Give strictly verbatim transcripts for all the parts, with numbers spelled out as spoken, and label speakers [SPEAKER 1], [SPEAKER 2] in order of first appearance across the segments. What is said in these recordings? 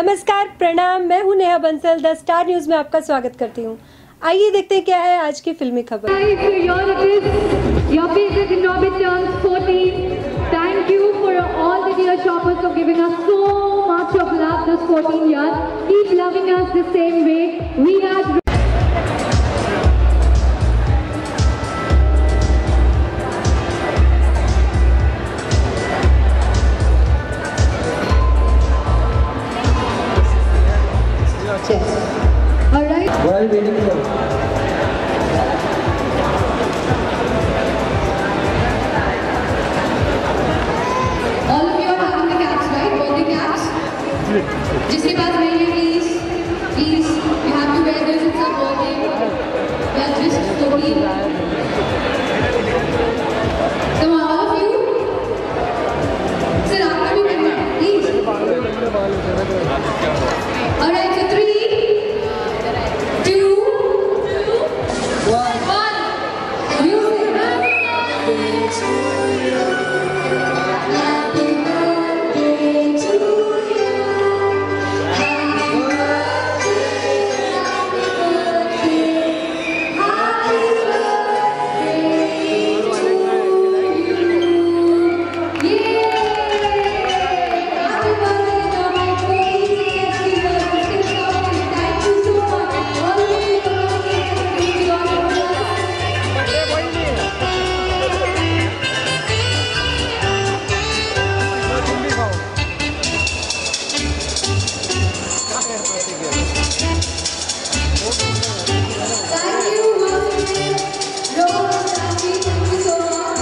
[SPEAKER 1] नमस्कार, प्रणाम। मैं हूं Neha Bansal. The star news में आपका स्वागत करती हूं। आइए देखते हैं क्या है आज की फिल्मी खबर।
[SPEAKER 2] All right.
[SPEAKER 3] While waiting for
[SPEAKER 2] All of you are having the caps, right? Birthday caps. जिसके पास नहीं है, please, please, you have to wear this. It's a birthday. Yeah, just slowly. So all of you, sir, आपका भी पहनना है, please. All right, so three, two, one. Music. Happy birthday to you. Happy birthday, happy birthday, happy birthday to you. Yeah! Happy birthday to my fourteen sixty birthday. Thank you so much. All of you birthday Thank you, once again. Rohan, Rashi, thank you so much.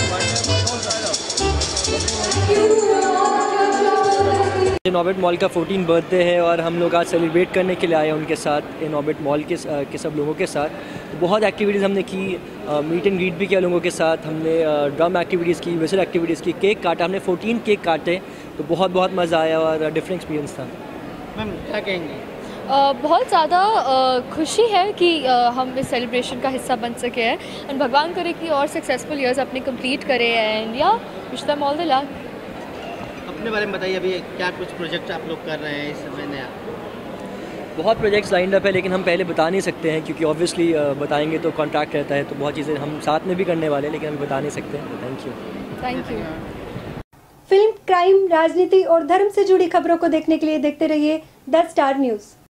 [SPEAKER 2] Thank you for all of your trouble.
[SPEAKER 4] Inorbit mall का fourteen birthday है और हम लोग आज celebrate करने के लिए आए हैं उनके साथ, इनॉर्बिट मॉल के के सब लोगों के साथ। तो बहुत एक्टिविटीज़ हमने की, मीट एंड ग्रीट भी किया लोगों के साथ, हमने ड्रम एक्टिविटीज़ की, विजिल एक्टिविटीज़ की, केक काटा, हमने फोर्टीन केक काटे। तो बहुत बहुत मज़ा आया और डिफरेंट एक्सपीरियंस था।
[SPEAKER 3] मैम क्या कहेंगे?
[SPEAKER 5] Uh, बहुत ज़्यादा uh, खुशी है कि uh, हम इस सेलिब्रेशन का हिस्सा बन सके हैं एंड भगवान करे कि और सक्सेसफुल ईयर्स अपने कंप्लीट करें एंड या wish them all the luck.
[SPEAKER 3] अपने बारे में बताइए, अभी क्या कुछ प्रोजेक्ट आप लोग कर रहे हैं इस समय नया?
[SPEAKER 4] बहुत प्रोजेक्ट्स लाइंड अप है लेकिन हम पहले बता नहीं सकते हैं क्योंकि ऑब्वियसली बताएंगे तो कॉन्ट्रैक्ट रहता है, तो बहुत चीज़ें हम साथ में भी करने वाले हैं लेकिन हम बता नहीं सकते हैं। Thank you
[SPEAKER 5] thank you.
[SPEAKER 1] Film, crime, राजनीति और धर्म से जुड़ी खबरों को देखने के लिए देखते रहिए द स्टार न्यूज।